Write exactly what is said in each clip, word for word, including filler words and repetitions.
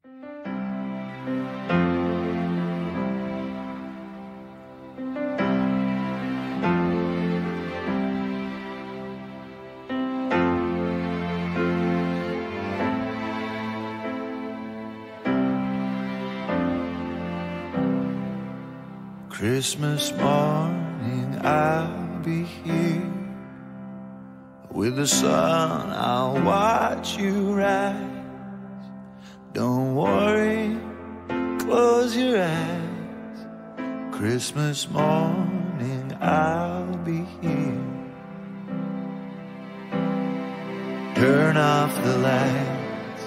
Christmas morning, I'll be here. With the sun, I'll watch you rise. Don't worry, close your eyes. Christmas morning, I'll be here. Turn off the lights,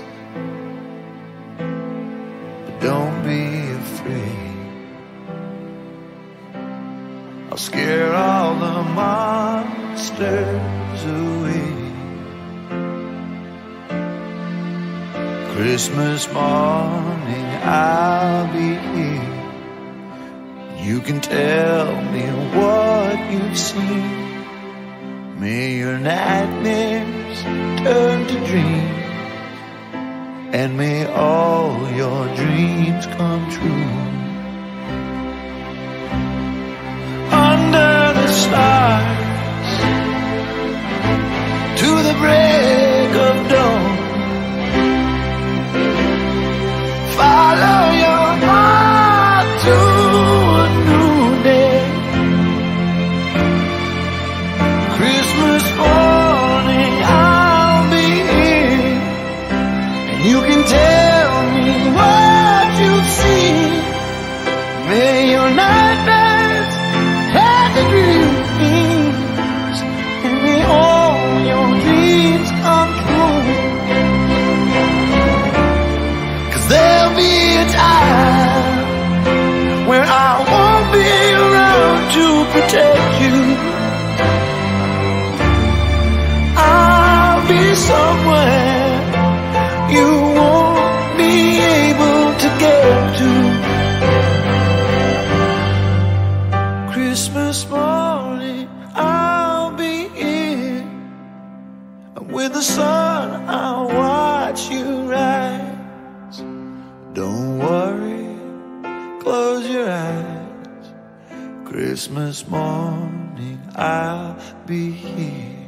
but don't be afraid. I'll scare all the monsters away. Christmas morning, I'll be here. You can tell me what you've seen. May your nightmares turn to dreams, and may all your dreams come true. Under the stars, to the break of dawn, follow your heart to a new day. Christmas morning, I'll be here, and you can tell me what you've seen. May your nightmares turn to dreams, and may all your dreams come true. 'Cause there'll be a time where I won't be around to protect you. I'll be somewhere you won't be able to get to. Christmas morning, I'll be here. With the sun, I'll watch you rise. Don't worry, close your eyes. Christmas morning, I'll be here.